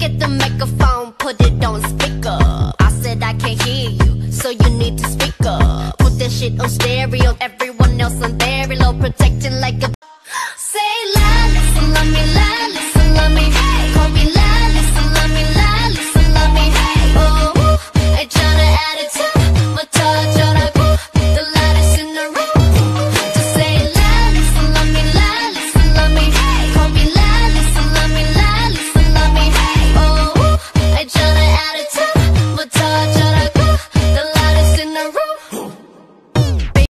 get the microphone, put it on speaker. I said I can't hear you, so you need to speak up. Put that shit on stereo, everyone else on